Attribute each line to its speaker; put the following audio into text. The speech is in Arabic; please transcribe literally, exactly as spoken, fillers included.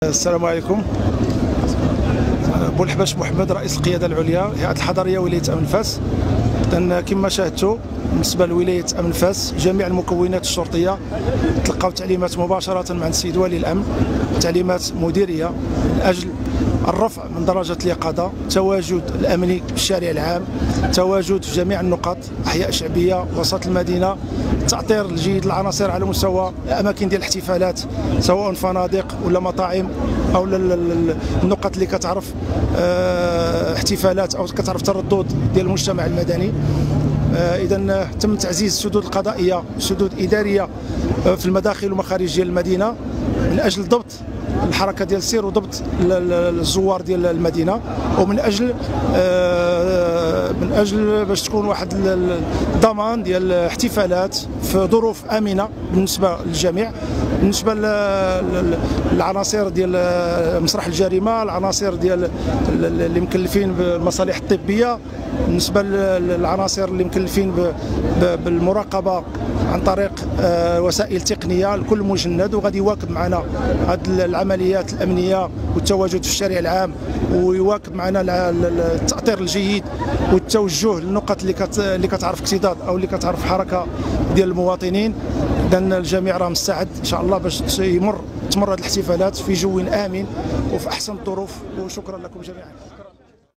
Speaker 1: السلام عليكم. بولحباش محمد، رئيس القياده العليا هيئه الحضريه ولايه امن فاس. اذا كما شاهدتوا بالنسبه لولايه امن فاس جميع المكونات الشرطيه تلقاو تعليمات مباشره مع السيد ولي الامن، تعليمات مديريه من اجل الرفع من درجه اليقظه، تواجد الامني في الشارع العام، تواجد في جميع النقط، احياء شعبيه، وسط المدينه، التأطير الجيد للعناصر على مستوى الاماكن ديال الاحتفالات سواء فنادق ولا مطاعم او النقط اللي كتعرف احتفالات او كتعرف تردد ديال المجتمع المدني. اذا تم تعزيز السدود القضائيه والسدود الاداريه في المداخل ومخارج ديال المدينه من اجل ضبط الحركه ديال السير وضبط الزوار ديال المدينه، ومن اجل من اجل باش تكون واحد الضمان ديال الاحتفالات في ظروف امنه بالنسبه للجميع، بالنسبه للعناصر ديال مسرح الجريمه، العناصر ديال اللي مكلفين بالمصالح الطبيه، بالنسبه للعناصر اللي مكلفين بالمراقبه عن طريق وسائل تقنيه، الكل مجند وغادي يواكب معنا هذه العمليات الامنيه والتواجد في الشارع العام، ويواكب معنا التأطير الجيد والتوجه للنقط اللي اللي كتعرف اكتظاظ او اللي كتعرف حركه ديال المواطنين. اذا الجميع راه مستعد ان شاء الله باش يمر تمر هذه الاحتفالات في جو امن وفي احسن الظروف، وشكرا لكم جميعا.